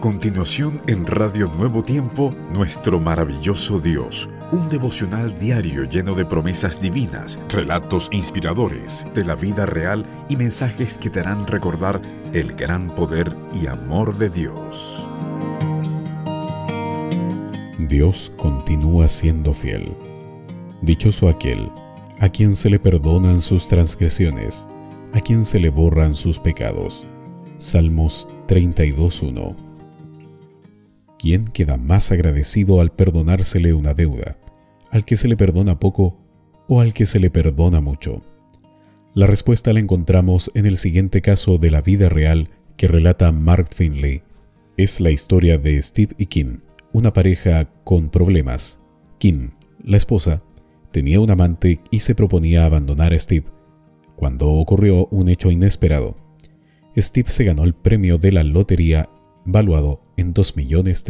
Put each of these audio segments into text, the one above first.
continuación en Radio Nuevo Tiempo, Nuestro Maravilloso Dios, un devocional diario lleno de promesas divinas, relatos inspiradores de la vida real y mensajes que te harán recordar el gran poder y amor de Dios. Dios continúa siendo fiel. Dichoso aquel a quien se le perdonan sus transgresiones, a quien se le borran sus pecados. Salmos 32:1. ¿Quién queda más agradecido al perdonársele una deuda? ¿Al que se le perdona poco o al que se le perdona mucho? La respuesta la encontramos en el siguiente caso de la vida real que relata Mark Finley. Es la historia de Steve y Kim, una pareja con problemas. Kim, la esposa, tenía un amante y se proponía abandonar a Steve, cuando ocurrió un hecho inesperado. Steve se ganó el premio de la lotería valuado en $2 millones.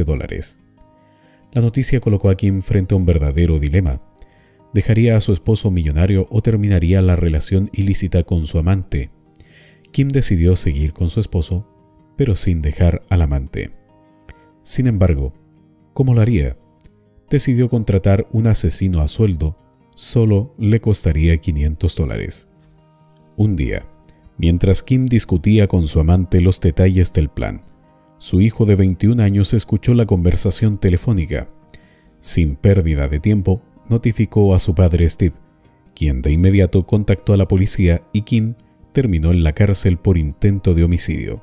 La noticia colocó a Kim frente a un verdadero dilema. ¿Dejaría a su esposo millonario o terminaría la relación ilícita con su amante? Kim decidió seguir con su esposo, pero sin dejar al amante. Sin embargo, ¿cómo lo haría? Decidió contratar un asesino a sueldo. Solo le costaría $500. Un día, mientras Kim discutía con su amante los detalles del plan, su hijo de 21 años escuchó la conversación telefónica. Sin pérdida de tiempo, notificó a su padre Steve, quien de inmediato contactó a la policía y Kim terminó en la cárcel por intento de homicidio.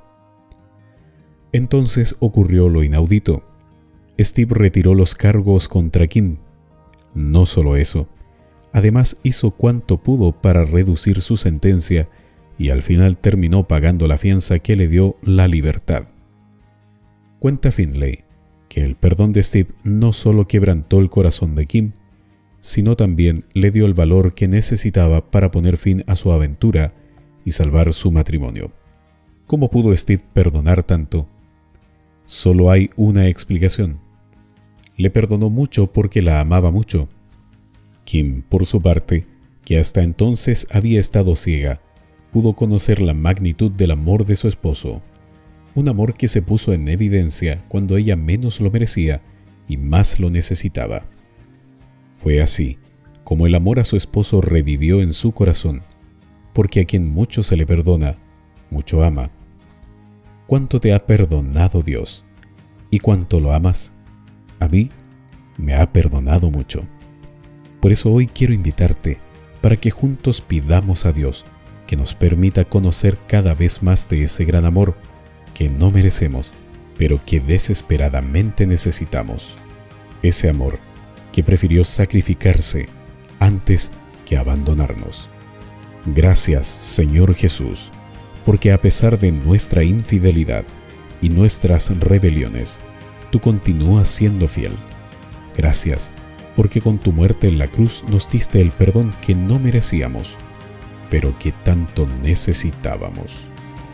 Entonces ocurrió lo inaudito. Steve retiró los cargos contra Kim. No solo eso, además hizo cuanto pudo para reducir su sentencia y al final terminó pagando la fianza que le dio la libertad. Cuenta Finley que el perdón de Steve no solo quebrantó el corazón de Kim, sino también le dio el valor que necesitaba para poner fin a su aventura y salvar su matrimonio. ¿Cómo pudo Steve perdonar tanto? Solo hay una explicación. Le perdonó mucho porque la amaba mucho. Kim, por su parte, que hasta entonces había estado ciega, pudo conocer la magnitud del amor de su esposo. Un amor que se puso en evidencia cuando ella menos lo merecía y más lo necesitaba. Fue así como el amor a su esposo revivió en su corazón, porque a quien mucho se le perdona, mucho ama. ¿Cuánto te ha perdonado Dios? ¿Y cuánto lo amas? A mí me ha perdonado mucho. Por eso hoy quiero invitarte para que juntos pidamos a Dios que nos permita conocer cada vez más de ese gran amor que no merecemos, pero que desesperadamente necesitamos. Ese amor que prefirió sacrificarse antes que abandonarnos. Gracias, Señor Jesús, porque a pesar de nuestra infidelidad y nuestras rebeliones, tú continúas siendo fiel. Gracias, porque con tu muerte en la cruz nos diste el perdón que no merecíamos, pero que tanto necesitábamos.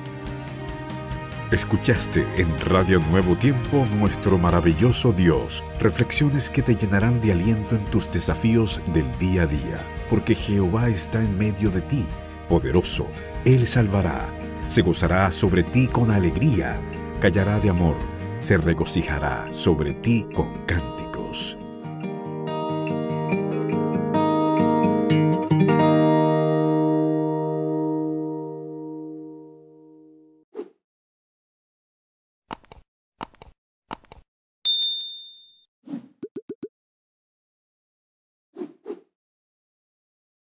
Escuchaste en Radio Nuevo Tiempo, Nuestro Maravilloso Dios, reflexiones que te llenarán de aliento en tus desafíos del día a día, porque Jehová está en medio de ti, poderoso, Él salvará, se gozará sobre ti con alegría, callará de amor, se regocijará sobre ti con cánticos.